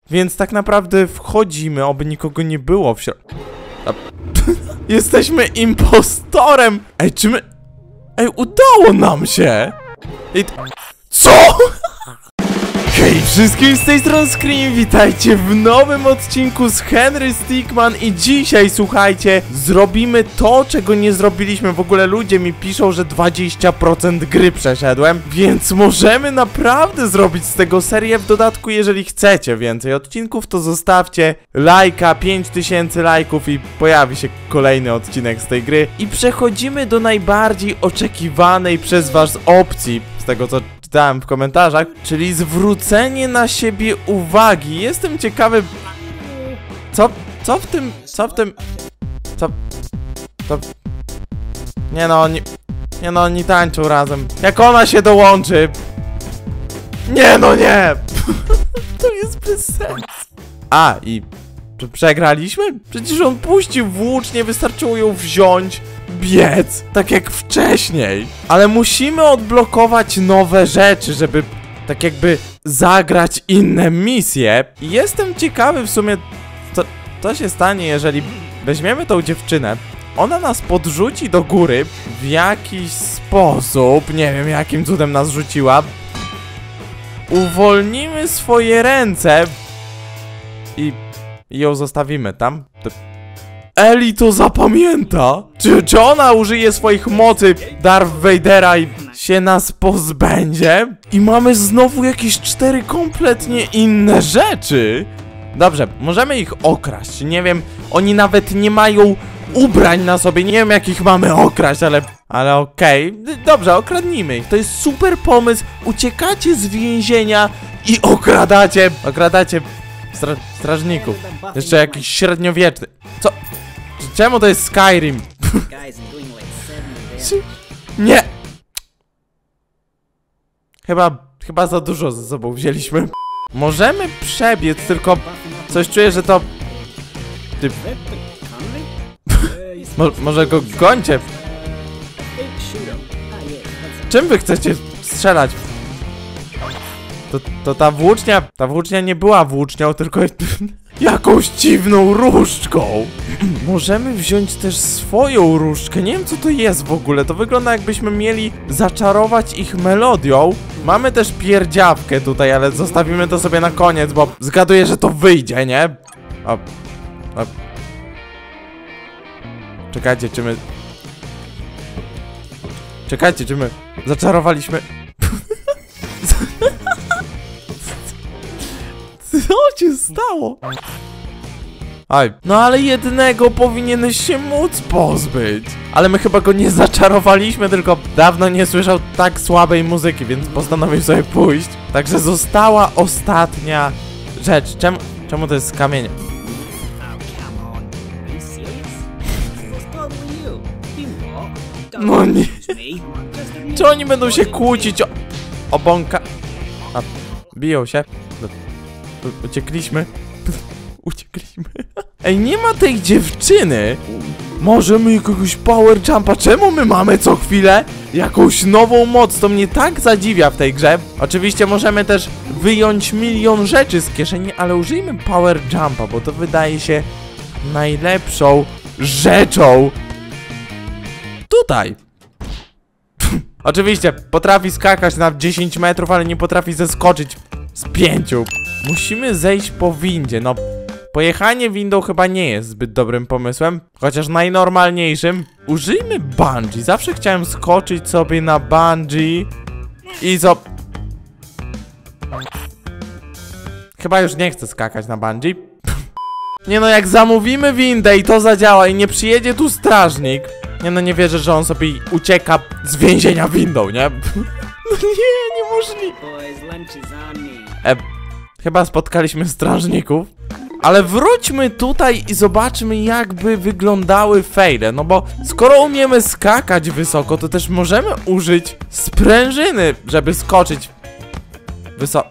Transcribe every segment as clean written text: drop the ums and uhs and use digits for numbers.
Więc tak naprawdę wchodzimy, oby nikogo nie było w środku. Jesteśmy impostorem! Ej, czy my... Ej, udało nam się! Ej, co? Hej wszystkim, z tej strony Scream, witajcie w nowym odcinku z Henry Stickman i dzisiaj, słuchajcie, zrobimy to, czego nie zrobiliśmy. W ogóle ludzie mi piszą, że 20% gry przeszedłem, więc możemy naprawdę zrobić z tego serię. W dodatku, jeżeli chcecie więcej odcinków, to zostawcie lajka, 5000 lajków i pojawi się kolejny odcinek z tej gry. I przechodzimy do najbardziej oczekiwanej przez was opcji, z tego co czytałem w komentarzach, czyli zwrócenie na siebie uwagi. Jestem ciekawy... Co Nie no, oni tańczą razem. Jak ona się dołączy... Nie no, nie! To jest bez sensu. A, i... Przegraliśmy? Przecież on puścił włócznie, wystarczyło ją wziąć, biec, tak jak wcześniej. Ale musimy odblokować nowe rzeczy, żeby tak jakby zagrać inne misje. I jestem ciekawy w sumie, co się stanie, jeżeli weźmiemy tą dziewczynę, ona nas podrzuci do góry w jakiś sposób, nie wiem jakim cudem nas rzuciła. Uwolnimy swoje ręce i ją zostawimy tam. Eli to zapamięta! Czy ona użyje swoich mocy Darth Vadera i się nas pozbędzie? I mamy znowu jakieś 4 kompletnie inne rzeczy. Dobrze, możemy ich okraść. Nie wiem, oni nawet nie mają ubrań na sobie. Nie wiem, jakich mamy okraść, ale okej. Dobrze, okradnijmy ich. To jest super pomysł. Uciekacie z więzienia i okradacie strażników. Jeszcze jakiś średniowieczny. Co? Czemu to jest Skyrim? Nie! Chyba za dużo ze sobą wzięliśmy. Możemy przebiec, tylko coś czuję, że to... Ty... Może go gońcie? Czym wy chcecie strzelać? To ta włócznia nie była włócznią, tylko jakąś dziwną różdżką. Możemy wziąć też swoją różdżkę. Nie wiem, co to jest w ogóle. To wygląda, jakbyśmy mieli zaczarować ich melodią. Mamy też pierdziawkę tutaj, ale zostawimy to sobie na koniec, bo zgaduję, że to wyjdzie, nie? Czekajcie, czy my zaczarowaliśmy... Co się stało? Aj, no ale jednego powinieneś się móc pozbyć. Ale my chyba go nie zaczarowaliśmy, tylko dawno nie słyszał tak słabej muzyki, więc postanowił sobie pójść. Także została ostatnia rzecz. Czemu to jest z kamienia? No nie. Czy oni będą się kłócić o bąka? A, biją się. Uciekliśmy. Uciekliśmy. Ej, nie ma tej dziewczyny. Możemy jakiegoś power jumpa. Czemu my mamy co chwilę jakąś nową moc? To mnie tak zadziwia w tej grze. Oczywiście możemy też wyjąć milion rzeczy z kieszeni, ale użyjmy power jumpa, bo to wydaje się najlepszą rzeczą tutaj. Oczywiście potrafi skakać na 10 metrów, ale nie potrafi zeskoczyć z 5. Musimy zejść po windzie. No, pojechanie windą chyba nie jest zbyt dobrym pomysłem, chociaż najnormalniejszym. Użyjmy bungee. Zawsze chciałem skoczyć sobie na bungee i chyba już nie chcę skakać na bungee. Nie no, jak zamówimy windę i to zadziała i nie przyjedzie tu strażnik. Nie no, nie wierzę, że on sobie ucieka z więzienia windą, nie? No nie, niemożliwe. Chyba spotkaliśmy strażników. Ale wróćmy tutaj i zobaczmy, jakby wyglądały faile. No bo skoro umiemy skakać wysoko, to też możemy użyć sprężyny, żeby skoczyć wysoko.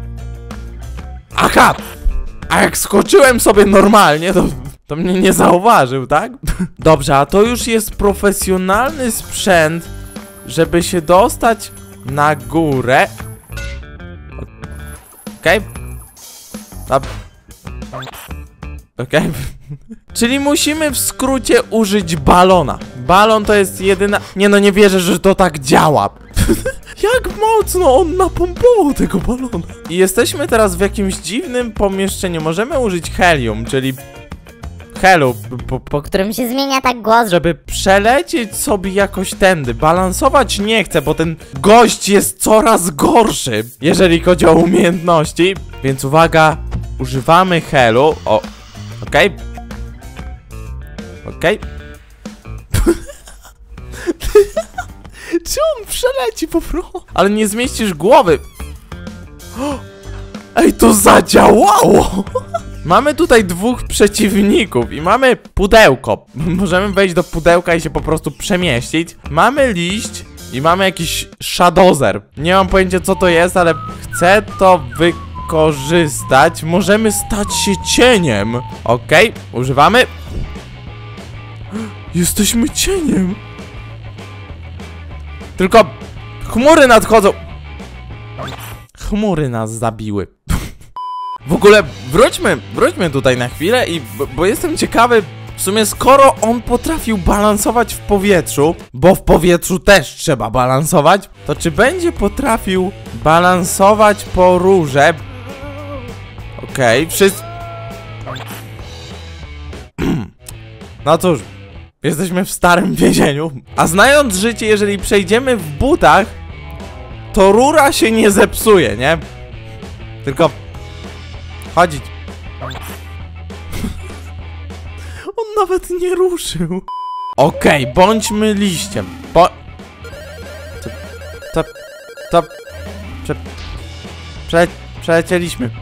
Aha! A jak skoczyłem sobie normalnie, to mnie nie zauważył, tak? Dobrze, a to już jest profesjonalny sprzęt, żeby się dostać na górę. Okej. Okej. Czyli musimy w skrócie użyć balona. Balon to jest jedyna... Nie no, nie wierzę, że to tak działa. Jak mocno on napompował tego balona. I jesteśmy teraz w jakimś dziwnym pomieszczeniu. Możemy użyć helium, czyli... helu, po którym się zmienia tak głos, żeby przelecieć sobie jakoś tędy. Balansować nie chcę, bo ten gość jest coraz gorszy, jeżeli chodzi o umiejętności. Więc uwaga, używamy helu. O, okej. Okej. Czy on przeleci po prostu? Ale nie zmieścisz głowy. Ej, to zadziałało! Mamy tutaj dwóch przeciwników i mamy pudełko. Możemy wejść do pudełka i się po prostu przemieścić. Mamy liść i mamy jakiś shadozer. Nie mam pojęcia, co to jest, ale chcę to wykorzystać. Możemy stać się cieniem. Okej, używamy. Jesteśmy cieniem. Tylko chmury nadchodzą. Chmury nas zabiły. W ogóle wróćmy tutaj na chwilę i bo jestem ciekawy, w sumie skoro on potrafił balansować w powietrzu, bo w powietrzu też trzeba balansować, to czy będzie potrafił balansować po rurze? Okej, wszyscy... No cóż, jesteśmy w starym więzieniu, a znając życie, jeżeli przejdziemy w butach, to rura się nie zepsuje, nie? Tylko... chodzić. On nawet nie ruszył. Okej, bądźmy liściem. Przelecieliśmy.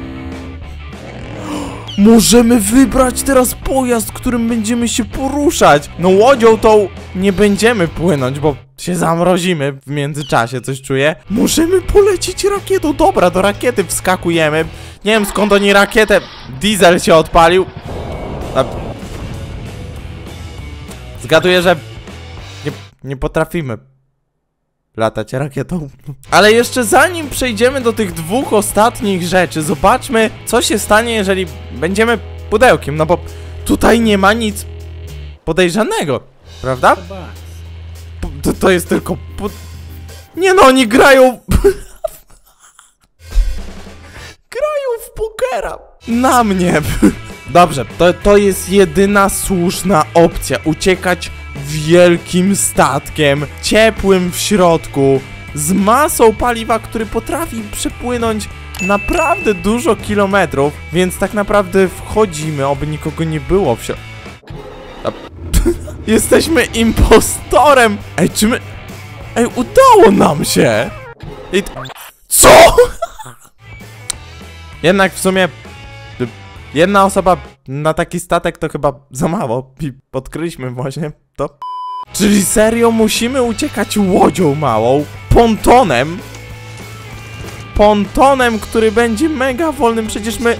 Możemy wybrać teraz pojazd, którym będziemy się poruszać. No łodzią tą nie będziemy płynąć, bo się zamrozimy w międzyczasie, coś czuję. Możemy polecieć rakietą. Dobra, do rakiety wskakujemy. Nie wiem, skąd oni rakietę... Diesel się odpalił. Zgaduję, że... Nie potrafimy latać rakietą. Ale jeszcze zanim przejdziemy do tych dwóch ostatnich rzeczy, zobaczmy, co się stanie, jeżeli będziemy pudełkiem. No bo tutaj nie ma nic podejrzanego, prawda? To jest tylko... Nie no, oni grają... grają w pokera. Na mnie. Dobrze, to jest jedyna słuszna opcja. Uciekać wielkim statkiem, ciepłym w środku, z masą paliwa, który potrafi przepłynąć naprawdę dużo kilometrów, więc tak naprawdę wchodzimy, oby nikogo nie było w środku. Jesteśmy impostorem! Ej, czy my... Ej, udało nam się! Co?! Jednak w sumie... jedna osoba na taki statek to chyba za mało. I odkryliśmy właśnie to. Czyli serio musimy uciekać łodzią małą, pontonem. Pontonem, który będzie mega wolnym, przecież my...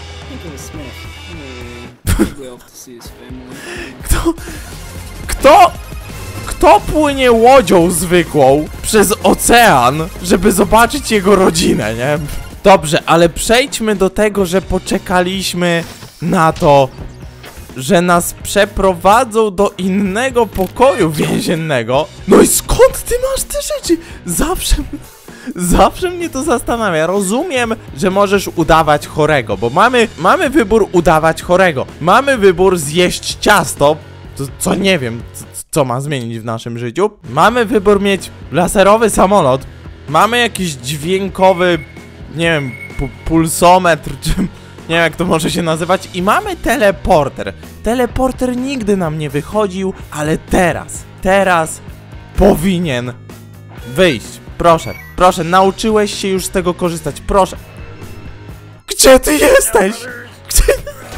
Kto płynie łodzią zwykłą przez ocean, żeby zobaczyć jego rodzinę, nie? Dobrze, ale przejdźmy do tego, że poczekaliśmy na to, że nas przeprowadzą do innego pokoju więziennego. No i skąd ty masz te rzeczy? Zawsze mnie to zastanawia. Rozumiem, że możesz udawać chorego, bo mamy wybór udawać chorego. Mamy wybór zjeść ciasto, co nie wiem, co ma zmienić w naszym życiu. Mamy wybór mieć laserowy samolot. Mamy jakiś dźwiękowy, nie wiem, pulsometr, czy nie wiem jak to może się nazywać. I mamy teleporter. Teleporter nigdy nam nie wychodził, ale teraz powinien wyjść. Proszę, nauczyłeś się już z tego korzystać, proszę. Gdzie ty jesteś? Gdzie?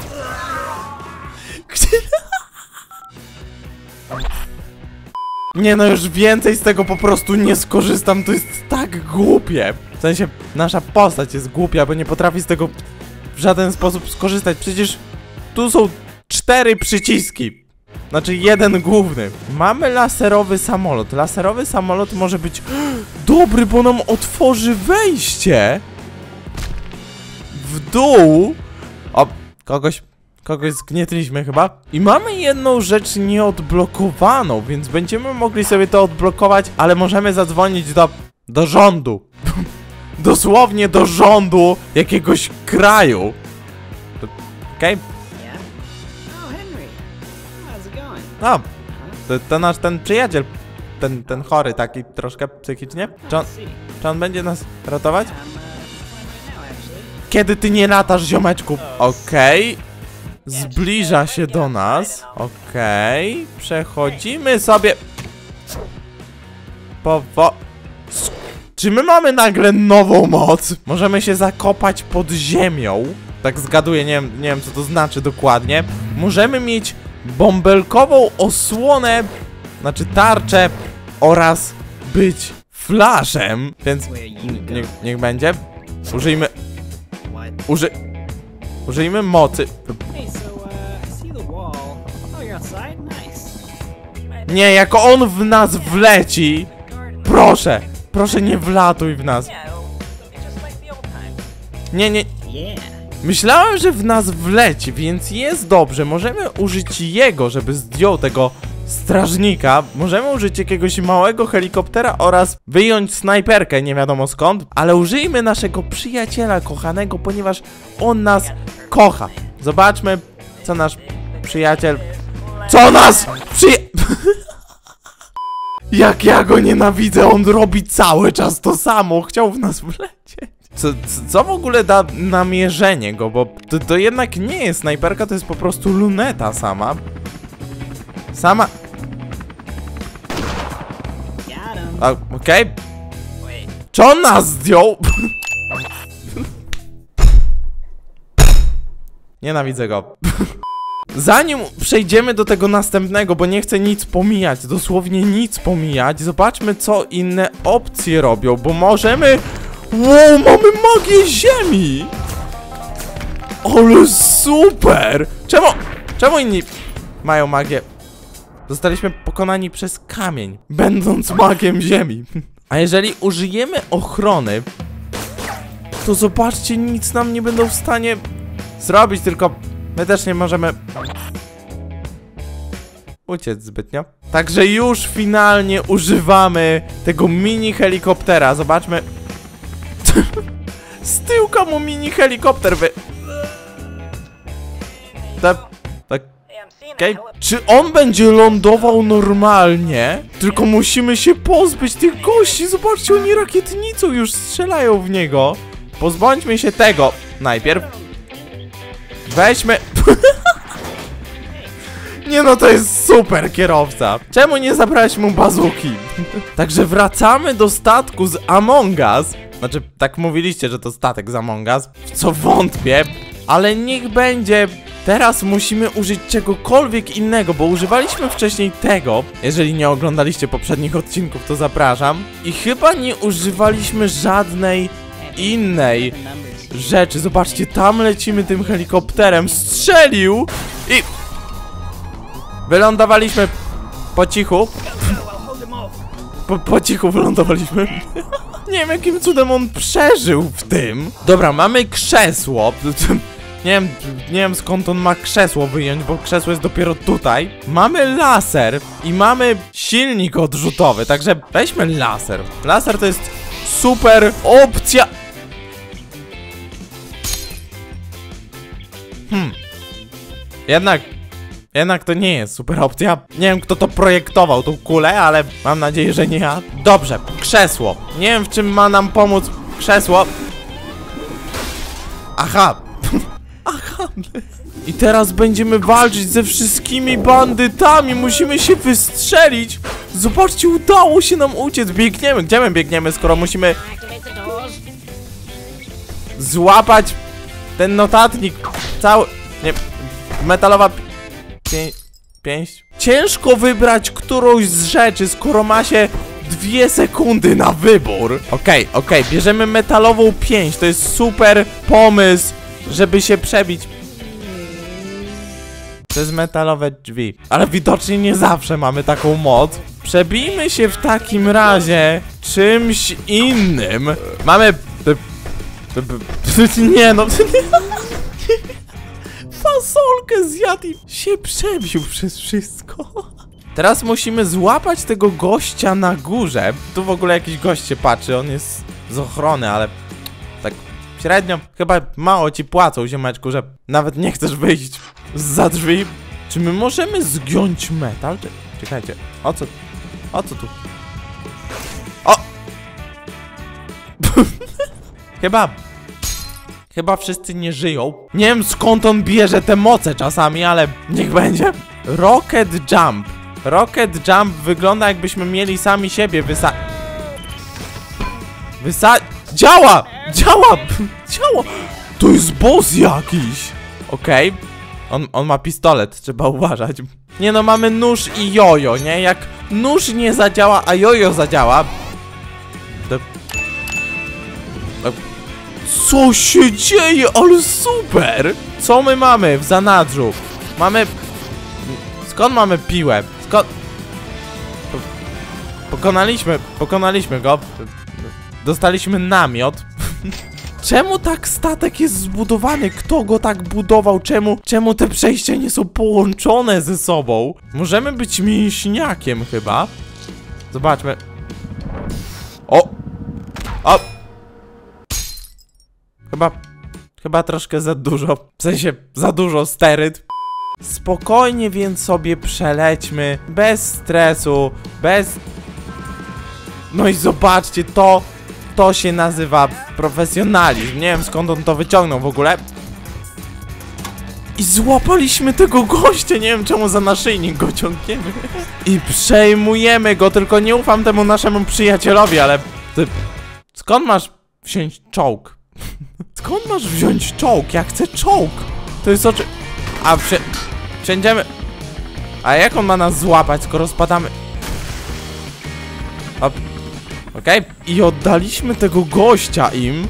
Nie no, już więcej z tego po prostu nie skorzystam, to jest tak głupie. W sensie, nasza postać jest głupia, bo nie potrafi z tego w żaden sposób skorzystać. Przecież tu są 4 przyciski. Znaczy jeden główny. Mamy laserowy samolot. Laserowy samolot może być dobry, bo nam otworzy wejście w dół. O, kogoś zgnietliśmy chyba. I mamy jedną rzecz nieodblokowaną, więc będziemy mogli sobie to odblokować, ale możemy zadzwonić do rządu. Dosłownie do rządu jakiegoś kraju. Okej? A, to nasz ten przyjaciel. Ten chory taki troszkę psychicznie. Czy on będzie nas ratować? Kiedy ty nie latasz, ziomeczku? Okej. Zbliża się do nas. Okej. Przechodzimy sobie. Czy my mamy nagle nową moc? Możemy się zakopać pod ziemią. Tak zgaduję, nie wiem co to znaczy dokładnie. Możemy mieć bąbelkową osłonę, znaczy tarczę oraz być flaszem. Więc niech będzie. Użyjmy mocy. Nie, jako on w nas wleci. Proszę nie wlatuj w nas. Nie. Myślałem, że w nas wleci, więc jest dobrze. Możemy użyć jego, żeby zdjął tego strażnika. Możemy użyć jakiegoś małego helikoptera oraz wyjąć snajperkę, nie wiadomo skąd. Ale użyjmy naszego przyjaciela kochanego, ponieważ on nas kocha. Zobaczmy, co nasz przyjaciel... Jak ja go nienawidzę, on robi cały czas to samo. Chciał w nas wlecieć. Co w ogóle da namierzenie go, bo to jednak nie jest snajperka, to jest po prostu luneta sama. Okej. Czy on nas zdjął? Nienawidzę go. Zanim przejdziemy do tego następnego, bo nie chcę nic pomijać, dosłownie nic pomijać, zobaczmy co inne opcje robią, bo możemy... Wow, mamy magię ziemi! Ale super! Czemu inni mają magię? Zostaliśmy pokonani przez kamień, będąc magiem ziemi. A jeżeli użyjemy ochrony, to zobaczcie, nic nam nie będą w stanie zrobić, tylko my też nie możemy uciec zbytnio. Także już finalnie używamy tego mini helikoptera. Zobaczmy. Z tyłka mu mini helikopter Okej. Czy on będzie lądował normalnie? Tylko musimy się pozbyć tych gości. Zobaczcie, oni rakietnicą już strzelają w niego. Pozbądźmy się tego najpierw. Weźmy... Nie no, to jest super kierowca. Czemu nie zabrałeś mu bazuki? Także wracamy do statku z Among Us. Znaczy, tak mówiliście, że to statek z Among Us, w co wątpię, ale niech będzie. Teraz musimy użyć czegokolwiek innego, bo używaliśmy wcześniej tego. Jeżeli nie oglądaliście poprzednich odcinków, to zapraszam. I chyba nie używaliśmy żadnej innej rzeczy. Zobaczcie, tam lecimy tym helikopterem. Strzelił i... Wylądowaliśmy po cichu. Po cichu wylądowaliśmy. Nie wiem, jakim cudem on przeżył w tym. Dobra, mamy krzesło. Nie wiem skąd on ma krzesło wyjąć, bo krzesło jest dopiero tutaj. Mamy laser i mamy silnik odrzutowy, także weźmy laser. Laser to jest super opcja. Jednak to nie jest super opcja. Nie wiem, kto to projektował, tą kulę, ale mam nadzieję, że nie ja. Dobrze, krzesło. Nie wiem, w czym ma nam pomóc krzesło. Aha. Aha. I teraz będziemy walczyć ze wszystkimi bandytami. Musimy się wystrzelić. Zobaczcie, udało się nam uciec. Biegniemy. Gdzie my biegniemy, skoro musimy złapać ten notatnik cały... Nie, metalowa... Pięść. Ciężko wybrać którąś z rzeczy, skoro ma się 2 sekundy na wybór. Okej, bierzemy metalową pięść. To jest super pomysł, żeby się przebić przez metalowe drzwi. Ale widocznie nie zawsze mamy taką moc. Przebijmy się w takim razie czymś innym. Mamy... Nie no... parasolkę zjadł i się przebił przez wszystko. Teraz musimy złapać tego gościa na górze. Tu w ogóle jakiś gość się patrzy, on jest z ochrony, ale tak średnio. Chyba mało ci płacą, ziomeczku, że nawet nie chcesz wyjść zza drzwi. Czy my możemy zgiąć metal? Czekajcie, o co tu? O! Chyba wszyscy nie żyją. Nie wiem skąd on bierze te moce czasami, ale niech będzie. Rocket Jump. Rocket Jump wygląda jakbyśmy mieli sami siebie Działa! Działa! To jest boss jakiś. Okej. On ma pistolet, trzeba uważać. Nie no, mamy nóż i jojo, nie? Jak nóż nie zadziała, a jojo zadziała... Co się dzieje? Ale super! Co my mamy w zanadrzu? Skąd mamy piłę? Pokonaliśmy go. Dostaliśmy namiot. Czemu tak statek jest zbudowany? Kto go tak budował? Czemu te przejścia nie są połączone ze sobą? Możemy być mięśniakiem chyba. Zobaczmy. O! Chyba troszkę za dużo. W sensie za dużo steryd. Spokojnie więc sobie przelećmy. Bez stresu. No i zobaczcie, to się nazywa profesjonalizm. Nie wiem skąd on to wyciągnął w ogóle. I złapaliśmy tego gościa. Nie wiem czemu za naszyjnik go ciągniemy. I przejmujemy go. Tylko nie ufam temu naszemu przyjacielowi, ale... Ty... Skąd masz wziąć czołg? Skąd masz wziąć czołg? Ja chcę czołg. To jest oczy... A wsiądziemy... A jak on ma nas złapać, skoro spadamy? Okej. I oddaliśmy tego gościa im.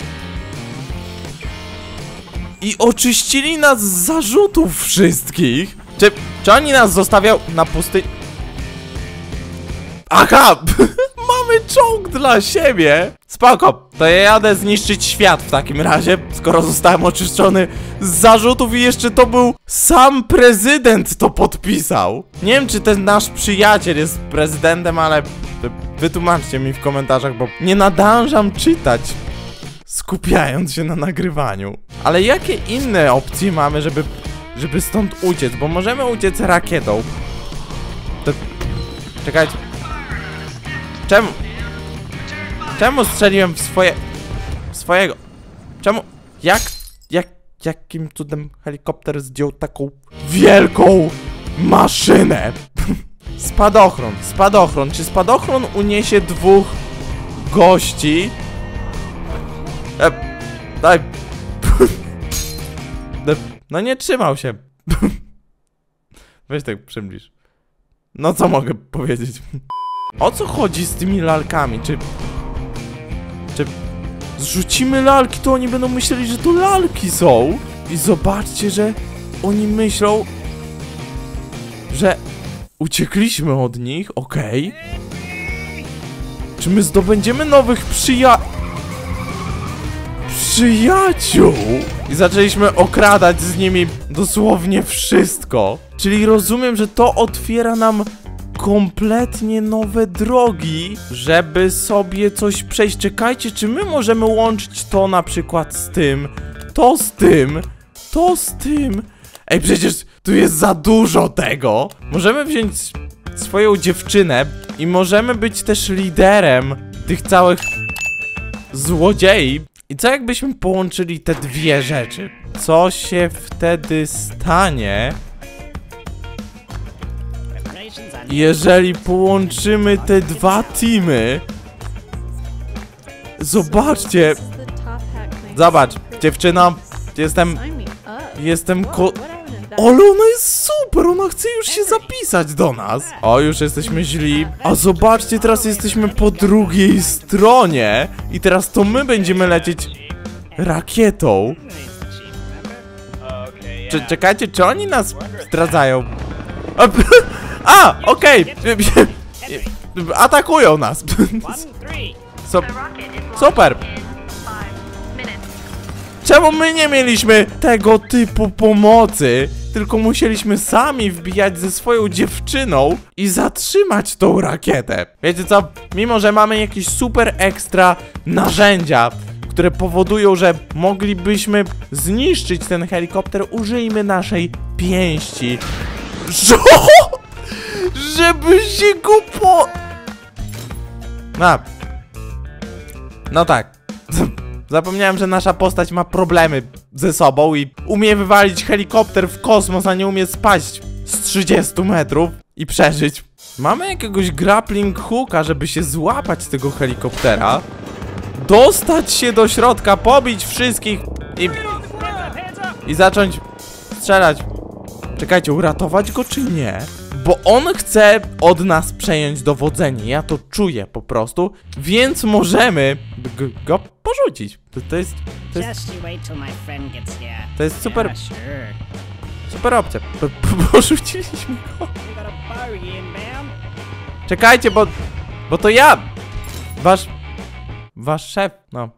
I oczyścili nas z zarzutów wszystkich. Czy oni nas zostawiał na pustyni? Aha! Mamy czołg dla siebie! Spoko, to ja jadę zniszczyć świat w takim razie, skoro zostałem oczyszczony z zarzutów i jeszcze to był sam prezydent to podpisał. Nie wiem, czy ten nasz przyjaciel jest prezydentem, ale wytłumaczcie mi w komentarzach, bo nie nadążam czytać, skupiając się na nagrywaniu. Ale jakie inne opcje mamy, żeby stąd uciec? Bo możemy uciec rakietą. Czekajcie. Czemu strzeliłem w swojego? Czemu? Jakim cudem helikopter zdjął taką wielką maszynę? Spadochron. Czy spadochron uniesie dwóch gości? Daj. No nie trzymał się. Weź tak przybliż. No co mogę powiedzieć? O co chodzi z tymi lalkami? Czy zrzucimy lalki, to oni będą myśleli, że to lalki są. I zobaczcie, że oni myślą, że uciekliśmy od nich, okej. Czy my zdobędziemy nowych przyjaciół? I zaczęliśmy okradać z nimi dosłownie wszystko. Czyli rozumiem, że to otwiera nam kompletnie nowe drogi, żeby sobie coś przejść. Czekajcie, czy my możemy łączyć to na przykład z tym, to z tym, to z tym? Ej, przecież tu jest za dużo tego. Możemy wziąć swoją dziewczynę i możemy być też liderem tych całych złodziei. I co jakbyśmy połączyli te dwie rzeczy? Co się wtedy stanie, jeżeli połączymy te dwa teamy? Zobaczcie. Zobacz, dziewczyno, jestem ale ona jest super, ona chce już się zapisać do nas. O, już jesteśmy źli. A zobaczcie, teraz jesteśmy po drugiej stronie. I teraz to my będziemy lecieć rakietą. Czekajcie, czy oni nas zdradzają? Okej. Atakują nas. Super. Czemu my nie mieliśmy tego typu pomocy? Tylko musieliśmy sami wbijać ze swoją dziewczyną i zatrzymać tą rakietę. Wiecie co? Mimo że mamy jakieś super ekstra narzędzia, które powodują, że moglibyśmy zniszczyć ten helikopter, użyjmy naszej pięści. Żeby się go No tak. Zapomniałem, że nasza postać ma problemy ze sobą i umie wywalić helikopter w kosmos, a nie umie spaść z 30 metrów i przeżyć. Mamy jakiegoś grappling hooka, żeby się złapać z tego helikoptera, dostać się do środka, pobić wszystkich i zacząć strzelać. Czekajcie, uratować go czy nie? Bo on chce od nas przejąć dowodzenie, ja to czuję po prostu, więc możemy go porzucić. To jest super, super opcja. Porzuciliśmy go. Czekajcie, bo to ja, wasz szef, no.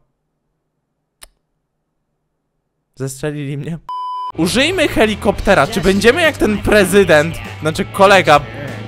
Zestrzelili mnie. Użyjmy helikoptera. Czy będziemy jak ten prezydent? Znaczy kolega.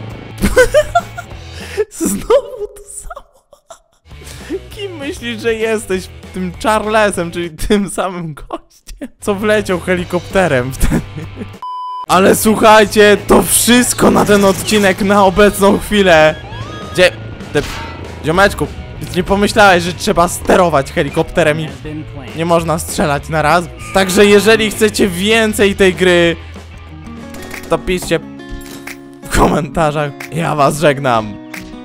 Znowu to samo. Kim myślisz, że jesteś? Tym Charlesem, czyli tym samym gościem, co wleciał helikopterem wtedy. Ale słuchajcie, to wszystko na ten odcinek na obecną chwilę. Ziomeczku, nie pomyślałeś, że trzeba sterować helikopterem i nie można strzelać na raz? Także jeżeli chcecie więcej tej gry, to piszcie w komentarzach. Ja was żegnam.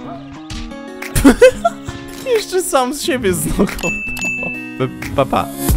Jeszcze sam z siebie znokautował. Pa, pa.